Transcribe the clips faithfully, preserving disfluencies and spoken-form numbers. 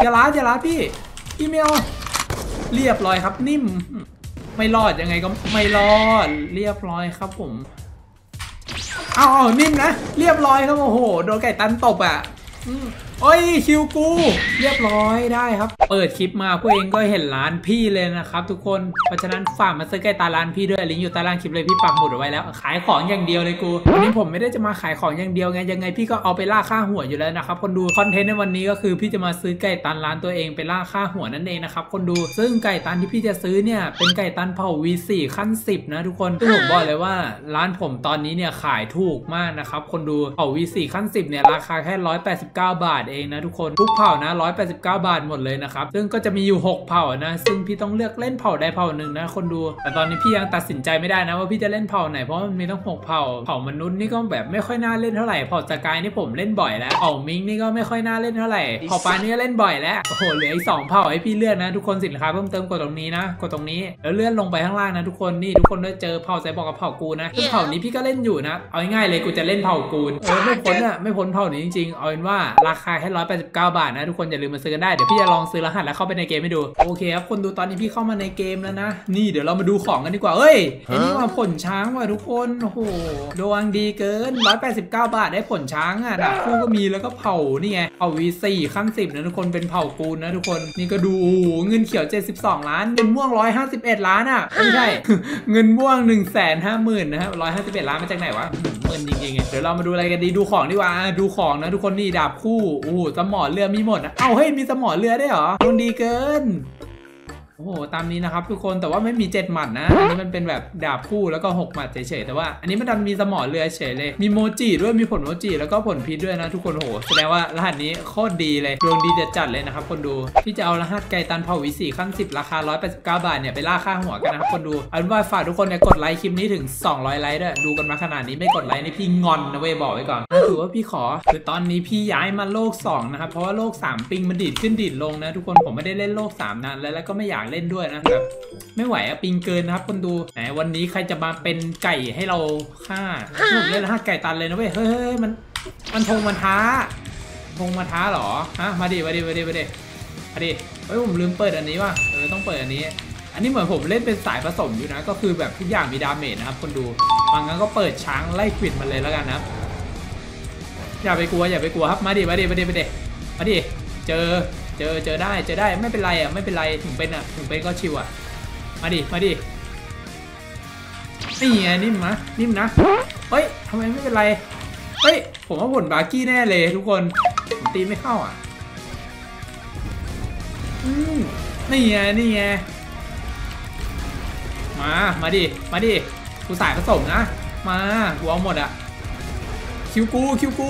อย่าล้าอย่าล้าพี่พี่ไม่เอาเรียบร้อยครับนิ่มไม่รอดยังไงก็ไม่รอดเรียบร้อยครับผมเอาเอานิ่มนะเรียบร้อยครับโอ้โหโดนไก่ตันตบอ่ะโอ้ยคิวกูเรียบร้อยได้ครับเปิดคลิปมาพวกเองก็เห็นร้านพี่เลยนะครับทุกคนเพราะฉะนั้นฝากมาซื้อไก่ตาร้านพี่ด้วยลิงก์อยู่ใต้ล่างคลิปเลยพี่ปักหมุดเอาไว้แล้วขายของอย่างเดียวเลยกูวันนี้ผมไม่ได้จะมาขายของอย่างเดียวไงยังไงพี่ก็เอาไปล่าค่าหัวอยู่แล้วนะครับคนดูคอนเทนต์ในวันนี้ก็คือพี่จะมาซื้อไก่ตันร้านตัวเองไปล่าค่าหัวนั่นเองนะครับคนดูซึ่งไก่ตันที่พี่จะซื้อเนี่ยเป็นไก่ตันเผ่า วี โฟร์ ขั้นสิบนะทุกคนซึ่งผมบอกเลยว่าร้านผมตอนนี้เนี่ยขายถูกมากนะครับคนดูเผ่า วี โฟร์ ขั้นสิบเนี่ยราคาแค่หนึ่งร้อยแปดสิบเก้าบาทเองนะทุกคนทุกเผ่านะหนึ่งร้อยแปดสิบเก้าบาทหมดเลยนะครับซึ่งก็จะมีอยู่หกเผ่านะซึ่งพี่ต้องเลือกเล่นเผ่าใดเผ่าหนึ่งนะคนดูแต่ตอนนี้พี่ยังตัดสินใจไม่ได้นะว่าพี่จะเล่นเผ่าไหนเพราะมันมีต้องหกเผ่าเผ่ามนุษย์นี่ก็แบบไม่ค่อยน่าเล่นเท่าไหร่เผ่าสกายนี่ผมเล่นบ่อยแล้วเผ่ามิงนี่ก็ไม่ค่อยน่าเล่นเท่าไหร่เผ่าปลานี่ก็เล่นบ่อยแล้วโอ้โหเหลืออีกสองเผ่าให้พี่เลือกนะทุกคนสินค้าเพิ่มเติมกดตรงนี้นะกดตรงนี้แล้วเลื่อนลงไปข้างล่างนะทุกคนนี่ทุกคนได้เจอเผ่าไซบอร์กกับเผ่ากูนะซึ่งเผ่านี้พี่ก็เล่นอยู่นะเอาง่ายๆเลยกูจะเล่นเผ่ากูเออไม่พ้นอ่ะไม่พ้นเผ่านี้จริงๆเอาเป็นว่าราคาแค่หนึ่งร้อยแปดสิบเก้าบาทนะทุกคนอย่าลืมมาซื้อกันได้เดี๋ยวพี่จะลองซื้อรหัสแล้วเข้าไปในเกมให้ดูโอเคครับคนดูตอนนี้พี่เข้ามาในเกมแล้วนะนี่เดี๋ยวเรามาดูของกันดีกว่าเอ้ยไอ้นี่มาผลช้างว่ะทุกคนโอ้โหดวงดีเกินหนึ่งร้อยแปดสิบเก้าบาทได้ผลช้างอ่ะดาบคู่ก็มีแล้วก็เผานี่ไงเผา วี โฟร์ ขั้นสิบนะทุกคนเป็นเผากูลนะทุกคนนี่ก็ดูเงินเขียวเจ็ดสิบสองล้านเงินม่วงหนึ่งร้อยห้าสิบเอ็ดล้านอ่ะไม่ใช่ เงินม่วง หนึ่งแสนห้าหมื่น นะครับหนึ่งร้อยห้าสิบเอ็ดล้านมาจากไหนวะเงินจริงๆเดี๋ยวเรามาดูอะไรกันดีดูของดีกว่าดูของนะทุกคนนี่ดาบคู่โอ้โหสมอเรือมีหมดนะเอ้าเฮ้ยมีสมอเรือได้เหรอดวงดีเกินโอ้โหตามนี้นะครับทุกคนแต่ว่าไม่มีเจ็ดหมัดนะอันนี้มันเป็นแบบดาบคู่แล้วก็หกหมัดเฉยๆแต่ว่าอันนี้มันดันมีสมอเรือเฉยเลยมีโมจิด้วยมีผลโมจิแล้วก็ผลพิษด้วยนะทุกคนโอ้โหแสดงว่ารหัสนี้โคตรดีเลยดวงดีจัดๆเลยนะครับคนดูที่จะเอารหัสไก่ตันเผ่า วี โฟร์ ขั้นสิบราคาหนึ่งร้อยแปดสิบเก้าบาทเนี่ยไปล่าค่าหัวกันนะครับคนดูเอาเป็นว่าฝากทุกคนเนี่ยกดไลค์คลิปนี้ถึงสองร้อยไลค์ด้วยดูกันมาขนาดนี้ไม่กดไลค์นี่พี่งอนนะเว้ยบอกไว้ก่อนถือว่าพี่ขอคือตอนนี้พี่ย้ายมาโลกสองนะครับเพราะว่าโลกสามปิงมันดีดขึ้นดีดลงนะทุกคนผมไม่ได้เล่นโลกสามนานแล้วแล้วก็ไม่อยากเล่นด้วยนะแบบไม่ไหวอะปิงเกินนะครับคนดูไหนวันนี้ใครจะมาเป็นไก่ให้เราฆ่าผมเล่นรหัสไก่ตันเลยนะเว้ยเฮ้ยมันมันทงมันท้าทงมาท้าหรอฮะมาดิมาดิมาดิมาดิมาดิเฮ้ยผมลืมเปิดอันนี้ว่ะเออต้องเปิดอันนี้อันนี้เหมือนผมเล่นเป็นสายผสมอยู่นะก็คือแบบทุกอย่างมีดาเมจนะครับคนดูบางงั้นก็เปิดช้างไล่ควิดมันเลยแล้วกันนะอย่าไปกลัวอย่าไปกลัวครับมาดิมาดิมาดิมาดิมาดิเจอเจอเจอได้เจอได้ไม่เป็นไรอ่ะไม่เป็นไรถึงเป็นอ่ะถึงเป็นก็ชิวอ่ะมาดิมาดินี่ไงนิ่มนะนิ่มนะเฮ้ยทำไมไม่เป็นไรเฮ้ยผมว่าผลบาร์กี้แน่เลยทุกคนผมตีไม่เข้าอ่ะอืมนี่ไงนี่ไงมามาดิมาดิกูสายผสมนะมากูเอาหมดอ่ะคิวกูคิวกู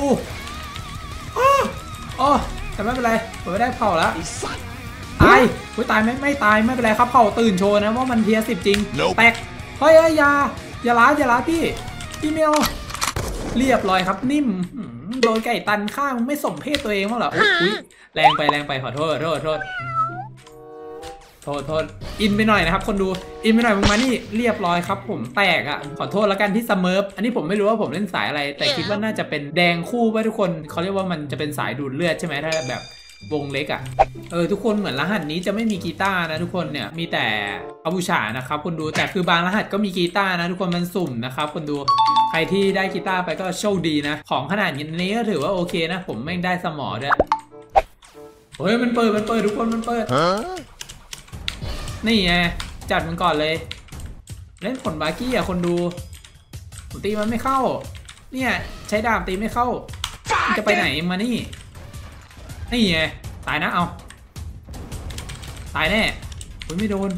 อ๋อแต่ไม่เป็นไรผมไม่ได้เผาแล้วตายกูตายไม่ไม่ตายไม่เป็นไรครับเผาตื่นโชว์นะว่ามันเทียสิบจริง nope. แตกเฮ้ยอยาอย่าล้าอย่าล้าพี่พี่เมลเรียบร้อยครับนิ่มโดนไก่ตันข้างไม่สมเพศตัวเองมั้งเหรออุ้ยแรงไปแรงไปขอโทษโทษโทษโทษโทษอินไปหน่อยนะครับคนดูอินไปหน่อยมึงมานี่เรียบร้อยครับผมแตกอ่ะขอโทษแล้วกันที่เสมออันนี้ผมไม่รู้ว่าผมเล่นสายอะไรแต่คิดว่าน่าจะเป็นแดงคู่ไปทุกคนเขาเรียกว่ามันจะเป็นสายดูดเลือดใช่ไหมถ้าแบบวงเล็กอ่ะเออทุกคนเหมือนรหัสนี้จะไม่มีกีตาร์นะทุกคนเนี่ยมีแต่อาบูชานะครับคนดูแต่คือบางรหัสก็มีกีตาร์นะทุกคนมันสุ่มนะครับคนดูใครที่ได้กีตาร์ไปก็โชคดีนะของขนาดนี้ก็ถือว่าโอเคนะผมแม่งได้สมอด้วยเฮ้ยมันเปิดมันเปิดทุกคนมันเปิดนี่ไงจัดมันก่อนเลยเล่นผลบาร์กี้อ่ะคนดูผมตีมันไม่เข้าเนี่ยใช้ดาบตีไม่เข้าจะไปไหนมานี่นี่ไงตายนะเอาตายแน่โอ้ยไม่โดน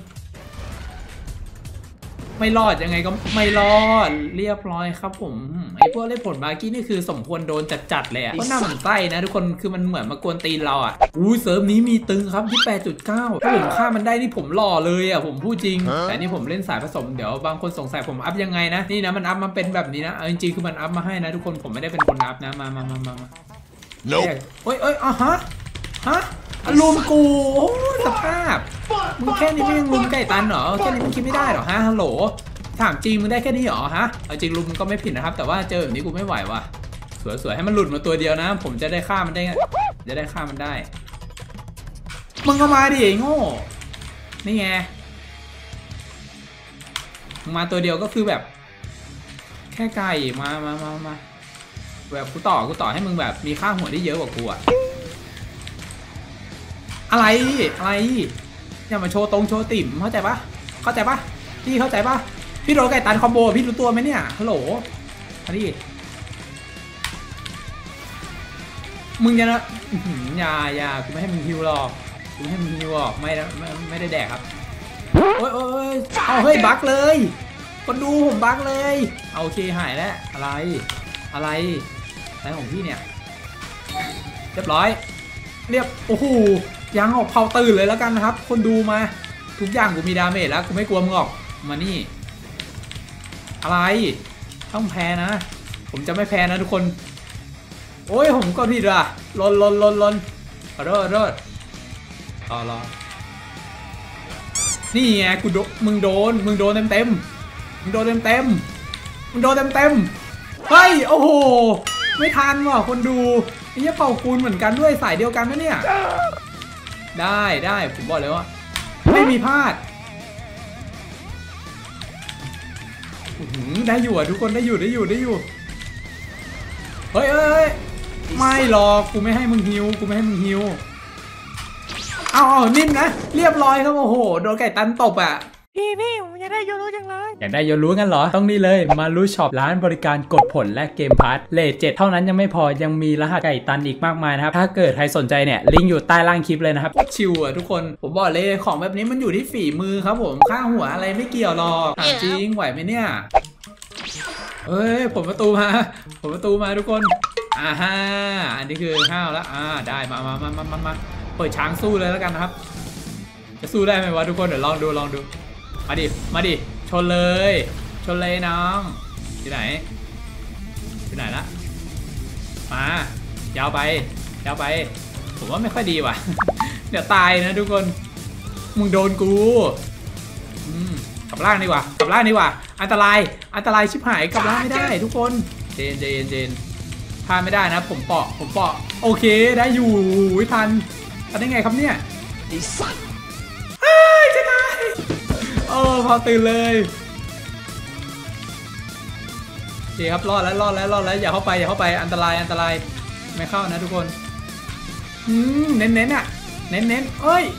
ไม่รอดยังไงก็ไม่รอดเรียบร้อยครับผมไอ้พวกเล่นผลบาร์กี้นี่คือสมควรโดนจัดๆเลยอ่ะเพราะหน้าหมันไส้นะทุกคนคือมันเหมือนมากวนตีนเราอ่ะอู้เซิร์ฟนี้มีตึงครับที่ แปดจุดเก้า ถ้าผมฆ่ามันได้นี่ผมหล่อเลยอ่ะผมพูดจริงแต่นี่ผมเล่นสายผสมเดี๋ยวบางคนสงสัยผมอัพยังไงนะนี่นะมันอัพมาเป็นแบบนี้นะจริงๆคือมันอัพมาให้นะทุกคนผมไม่ได้เป็นคนอัพนะมามามามามาโอ้ยโอ้ยอ๋อฮะฮะลุมกูโอ้สภาพมึงแค่นี้ไม่ยังลุมไก่ตันเหรอแค่นี้มึงคิดไม่ได้เหรอฮะฮัลโหลถามจริงมึงได้แค่นี้เหรอฮะเอาจริงลุมก็ไม่ผิดนะครับแต่ว่าเจอแบบนี้กูไม่ไหวว่ะสวยๆให้มันหลุดมาตัวเดียวนะผมจะได้ฆ่ามันได้จะได้ฆ่ามันได้มึงก็มาดิโง่นี่ไงมึงมาตัวเดียวก็คือแบบแค่ไก่มามามามาแบบกูต่อกูต่อให้มึงแบบมีค่าหัวที่เยอะกว่ากูอะอะไรอะไรอย่ามาโชว์ตรงโชว์ติ่มเข้าใจปะเข้าใจปะพี่เข้าใจปะพี่โดนไก่ตันคอมโบพี่รู้ตัวไหมเนี่ยฮัลโหลมาดิมึงจะนะอย่าอย่ากูไม่ให้มึงฮิวหรอกกูไม่ให้มึงฮิวหรอกไม่ไม่ไม่ได้แดกครับโอ้ยโอ้ยเอาเฮ้ยบั๊กเลยคนดูผมบั๊กเลยเอาโอเคหายแล้วอะไรอะไรอะไรของพี่เนี่ยเรียบร้อยเรียบโอ้โหยังออกเผาตื่นเลยแล้วกันนะครับคนดูมาทุกอย่างกูมีดาเมจแล้วกูไม่กลัวมึงหรอกมานี่อะไรต้องแพ้นะผมจะไม่แพ้นะทุกคนโอ้ยผมก็ผิดว่ะลนลนลนลนขอโทษขอโทษรอรอนี่ไงกูโดมึงโดนมึงโดนเต็มเต็มมึงโดนเต็มเต็มมึงโดนเต็มเต็มเฮ้ยโอ้โหไม่ทันว่ะคนดูนี่เป่าคูณเหมือนกันด้วยสายเดียวกันนะเนี่ยได้ได้ผมบอกเลยว่าไม่มีพลาดได้อยู่อ่ะทุกคนได้อยู่ได้อยู่ได้อยู่เฮ้ยเฮ้ยไม่หรอกกูไม่ให้มึงฮิวกูไม่ให้มึงฮิวเอาเอานิ่มนะเรียบร้อยครับโอ้โหโดนไก่ตันตบอ่ะพี่พี่ผมอยากได้โยรู้จังเลยอยากได้โยรู้กันเหรอต้องนี่เลยมารู้ช็อปร้านบริการกดผลและเกมพาร์ทเลทเจ็ดเท่านั้นยังไม่พอยังมีรหัสไก่ตันอีกมากมายนะครับถ้าเกิดใครสนใจเนี่ยลิงก์อยู่ใต้ล่างคลิปเลยนะครับชิวอ่ะทุกคนผมบอกเลยของแบบนี้มันอยู่ที่ฝีมือครับผมข้างหัวอะไรไม่เกี่ยวหรอกจริงไหวไหมเนี่ยเฮ้ยผมประตูมาผมประตูมาทุกคนอ่าฮะอันนี้คือห้าวแล้วอ่าได้มามามามามามาเปิดช้างสู้เลยแล้วกันนะครับจะสู้ได้ไหมวะทุกคนเดี๋ยวลองดูลองดูมาดิมาดิชนเลยชนเลยน้องที่ไหนที่ไหนละมายาวไปยาวไปผมว่าไม่ค่อยดีว่ะเดี๋ยวตายนะทุกคนมึงโดนกูอืมกลับล่างดีกว่ากลับล่างดีกว่าอันตรายอันตรายชิบหายกลับล่างไม่ได้ทุกคนเจนเจนเจนพลาดไม่ได้นะผมเปาะผมเปาะโอเคได้อยู่ทันทันได้ไงครับเนี่ยเฮ้ยจะตายโอ้พอตื่นเลยโอเคครับรอดแล้วรอดแล้วรอดแล้วอย่าเข้าไปอย่าเข้าไปอันตรายอันตรายไม่เข้านะทุกคนอืมเน้นเน้นอ่ะเน้นเน้นเอ้ย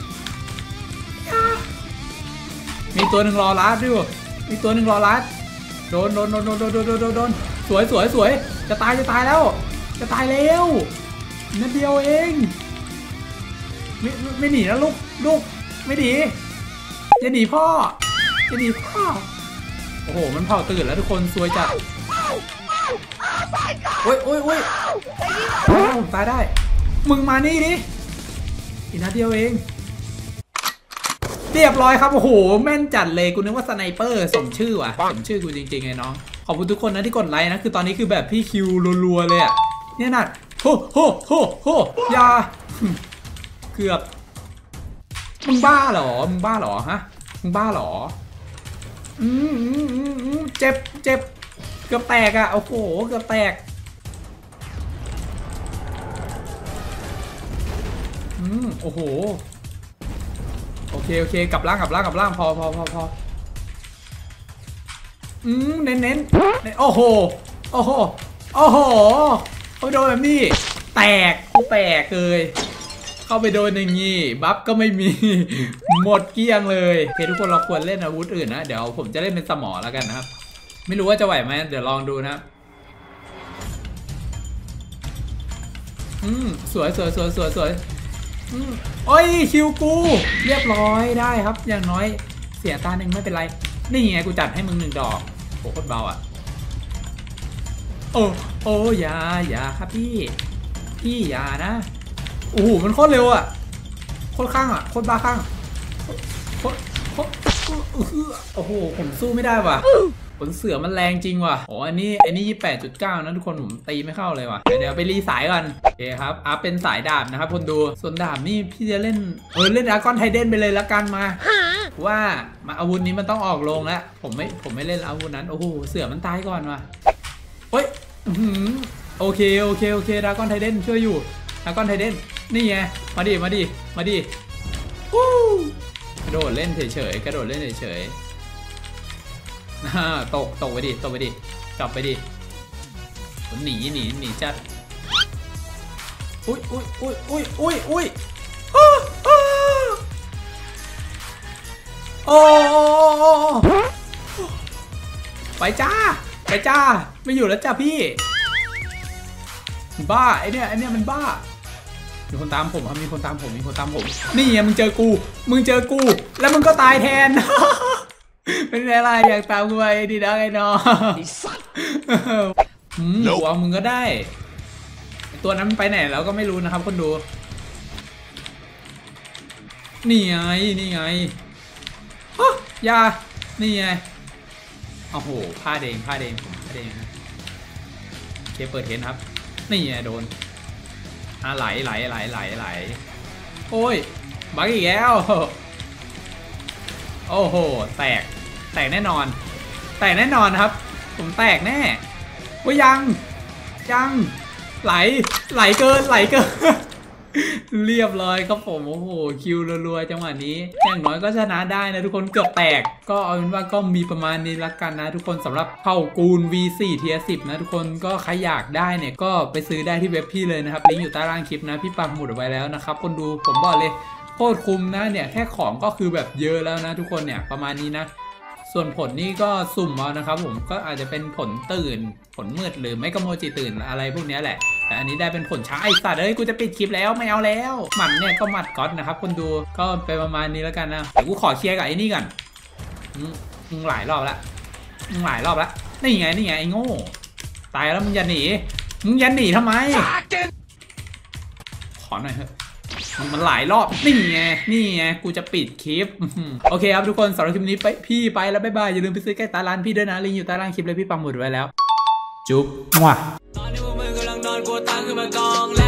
มีตัวหนึ่งรอรัดด้วยมีตัวหนึ่งรอรัดโดนโดนโดนโดนโดนโดนโดนโดนสวยสวยสวยจะตายจะตายแล้วจะตายแล้วนิดเดียวเองไม่ไม่หนีนะลูกลูกไม่หนีจะหนีพ่อจะหนีพ่อโอ้โหมันเผาตื่นแล้วทุกคนซวยจัดโอ้ยโอ้ยโอ้ยผมตายได้มึงมานี่ดิอีกนัดเดียวเองเรียบร้อยครับโอ้โหแม่นจัดเลยกูนึกว่าสไนเปอร์สมชื่อว่ะสมชื่อกูจริงๆไงน้องขอบคุณทุกคนนะที่กดไลค์นะคือตอนนี้คือแบบพี่คิวรัวๆเลยอ่ะเนี่ยนัดโหโหโหโหยาเกือบมึงบ้าเหรอมึงบ้าเหรอฮะมึงบ้าเหรออืมอืมอืมอืมเจ็บเจ็บเกือบแตกอ่ะโอ้โหเกือบแตกอืมโอ้โหโอเคโอเคกลับล่างกลับล่างกลับล่างพอพอพอพออืมเน้นเน้นโอ้โหโอ้โหโอ้โหเขาโดนแบบนี้แตกแตกเลยเข้าไปโดนอย่างงี้บัฟก็ไม่มีหมดเกลี้ยงเลยโอเคทุกคนเราควรเล่นอาวุธอื่นนะเดี๋ยวผมจะเล่นเป็นสมอแล้วกันนะครับไม่รู้ว่าจะไหวไหมเดี๋ยวลองดูนะอืมสวยสวยสวยสวยสวยอืมโอ้ยคิวกูเรียบร้อยได้ครับอย่างน้อยเสียตาหนึ่งไม่เป็นไรนี่ไงกูจัดให้มึงหนึ่งดอกโหโคตรเบาอ่ะโอ้โอ้ยาอย่าครับพี่พี่อย่านะโอ้โหมันโคตรเร็วอ่ะโคตรข้างอ่ะโคตรบ้าข้างโคตรโคตรโอ้โหผมสู้ไม่ได้ว่ะผลเสือมันแรงจริงว่ะโอ้อันนี้อันนี้ยี่สิบแปดจุดเก้านะทุกคนผมตีไม่เข้าเลยว่ะเดี๋ยวไปรีสายก่อนโอเคครับอัพเป็นสายดาบนะครับคนดูส่วนดาบนี่พี่จะเล่นเออเล่นดราก้อนไทเดนไปเลยละกันมาว่ามาอาวุธนี้มันต้องออกลงแล้วผมไม่ผมไม่เล่นอาวุธนั้นโอ้โหเสือมันตายก่อนว่ะเฮ้ยโอเคโอเคโอเคดราก้อนไทเดนช่วยอยู่ดราก้อนไทเดนนี่ไงมาดิมาดิมาดิวู้กระโดดเล่นเฉยๆกระโดดเล่นเฉยๆตกตกไปดิตกไปดิกลับไปดิหนีหนีหนีจัดอุ้ยอุ้ยอุ้ยอุ้ยอุ้ยอุ้ยโอ้ไปจ้าไปจ้าไม่อยู่แล้วจ้าพี่บ้าไอเนี้ยไอเนี้ยมันบ้ามีคนตามผมครับมีคนตามผมมีคนตามผมนี่ไงมึงเจอกูมึงเจอกูแล้วมึงก็ตายแทนเป็นอะไรอยากตามกูไปดีนะไอ้น้องอืมหัวมึงก็ได้ตัวนั้นไปไหนแล้วก็ไม่รู้นะครับคนดูนี่ไงนี่ไงอย่านี่ไงโอ้โหผ้าแดงผ้าแดงผ้าแดงโอเคเปิดเห็นครับนี่ไงโดนอ่ะไหลไหลไหลไหลไหลโอ้ยบักอีกแล้วโอ้โหแตกแตกแน่นอนแตกแน่นอนครับผมแตกแน่ว่ายังยังไหลไหลเกินไหลเกินเรียบร้อยครับผมโอ้โหคิวรัวๆจังหวะนี้อย่างน้อยก็ชนะได้นะทุกคนเกือบแตกก็เอาเป็นว่าก็มีประมาณนี้ละกันนะทุกคนสำหรับเผ่ากูล วี โฟร์ เทียร์ สิบนะทุกคนก็ใครอยากได้เนี่ยก็ไปซื้อได้ที่เว็บพี่เลยนะครับลิงก์อยู่ใต้ล่างคลิปนะพี่ปักหมุดเอาไว้แล้วนะครับคนดูผมบอกเลยโคตรคุ้มนะเนี่ยแค่ของก็คือแบบเยอะแล้วนะทุกคนเนี่ยประมาณนี้นะส่วนผลนี่ก็สุ่มเอานะครับผมก็อาจจะเป็นผลตื่นผลมืดหรือไม่ก็โมจิตื่นอะไรพวกนี้แหละแต่อันนี้ได้เป็นผลช้าไอ้สัตว์เอ้ยกูจะปิดคลิปแล้วไม่เอาแล้วหมัดเนี่ยก็หมัดก๊อตนะครับคนดูก็ไปประมาณนี้แล้วกันนะเดี๋ยวกูขอเคลียร์กับไอ้นี่ก่อนมึงหลายรอบแล้วมึงหลายรอบแล้วนี่ไงนี่ไงไอ้โง่ตายแล้วมึงอย่าหนีมึงอย่าหนีทำไมขอหน่อยเถอะมันหลายรอบนี่ไงนี่ไงกูจะปิดคลิปโอเคครับทุกคนสำหรับคลิปนี้ไปพี่ไปแล้วบ๊ายบายอย่าลืมไปซื้อใกล้ตาร้านพี่ด้วยนะลิงก์อยู่ใต้ล่างคลิปเลยพี่ปังหมุดไว้แล้วจุ๊บมั่วตอนนี้พวกมึงกำลังนอนกลัวตังค์ขึ้นมากอง